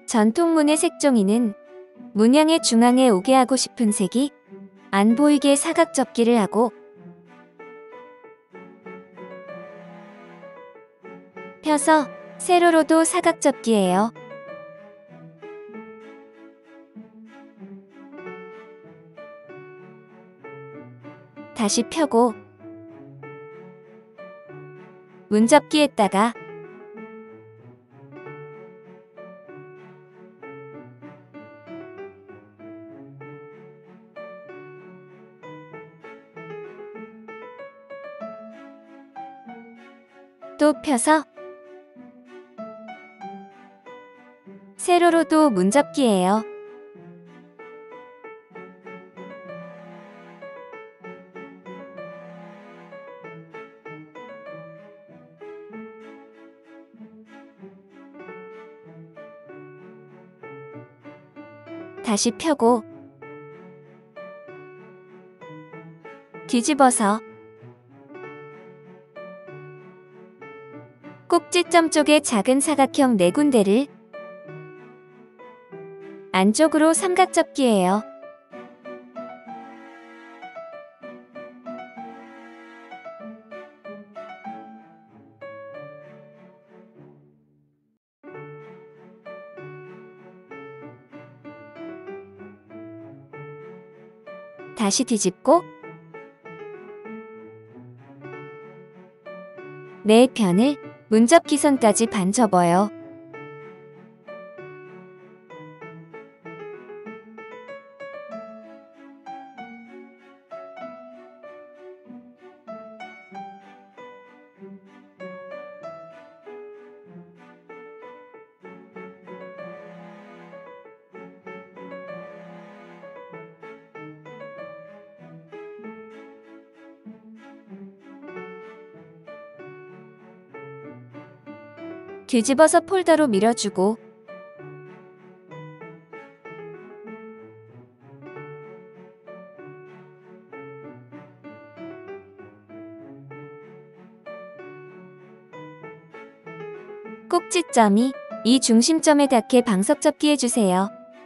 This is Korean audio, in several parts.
전통문의 색종이는 문양의 중앙에 오게 하고 싶은 색이 안 보이게 사각 접기를 하고 펴서 세로로도 사각 접기예요. 다시 펴고 문접기에다가 또 펴서 세로로도 문접기예요. 다시 펴고 뒤집어서 꼭지점 쪽의 작은 사각형 4군데를 안쪽으로 삼각 접기예요. 다시 뒤집고 네 편을 문접기선까지 반 접어요. 뒤집어서 폴더로 밀어주고 꼭지점이 이 중심점에 닿게 방석 접기 해주세요.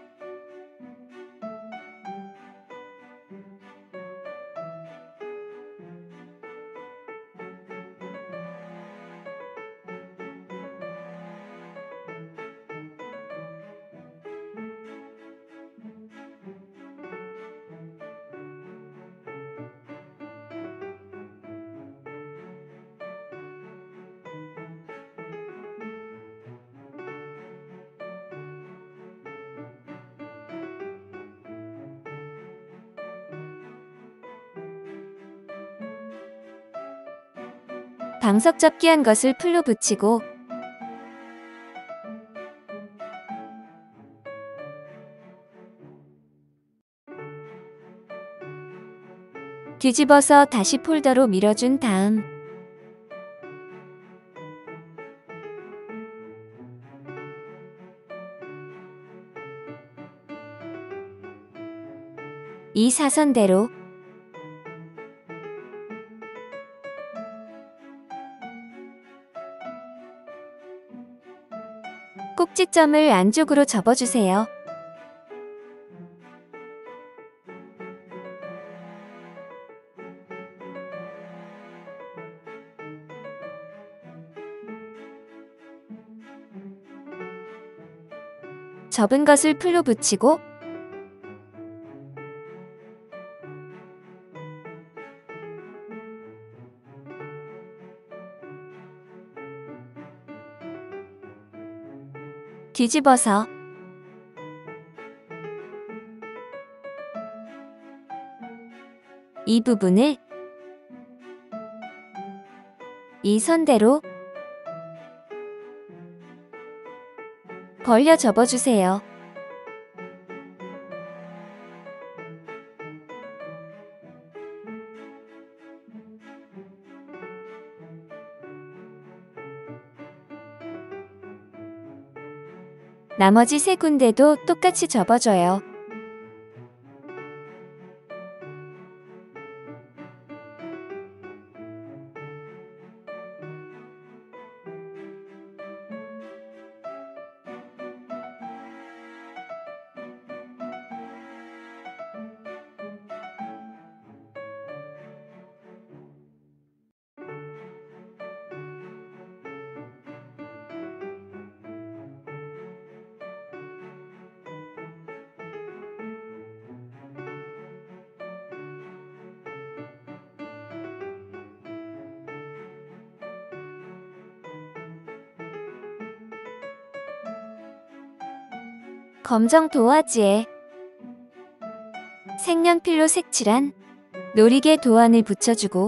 방석 접기한 것을 풀로 붙이고 뒤집어서 다시 폴더로 밀어준 다음 이 사선대로 꼭지점을 안쪽으로 접어주세요. 접은 것을 풀로 붙이고 뒤집어서 이 부분을 이 선대로 벌려 접어주세요. 나머지 3군데도 똑같이 접어줘요. 검정 도화지에 색연필로 색칠한 놀이개 도안을 붙여주고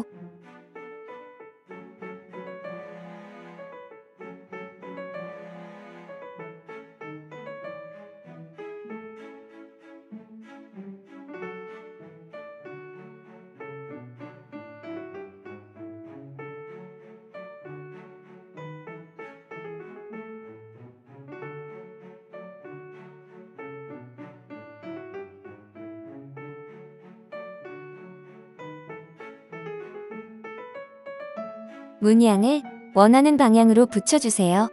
문양을 원하는 방향으로 붙여주세요.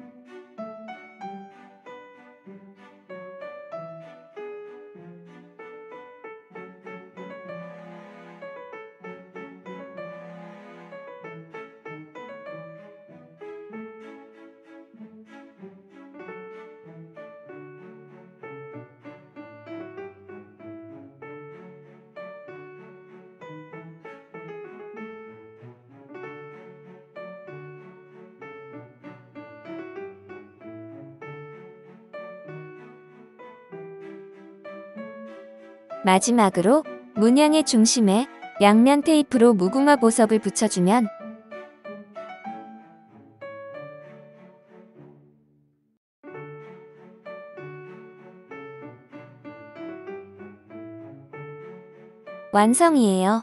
마지막으로 문양의 중심에 양면 테이프로 무궁화 보석을 붙여주면 완성이에요.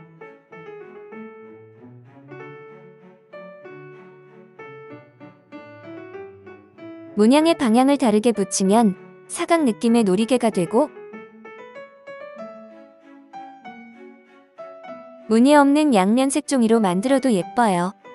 문양의 방향을 다르게 붙이면 사각 느낌의 놀이개가 되고 무늬 없는 양면 색종이로 만들어도 예뻐요.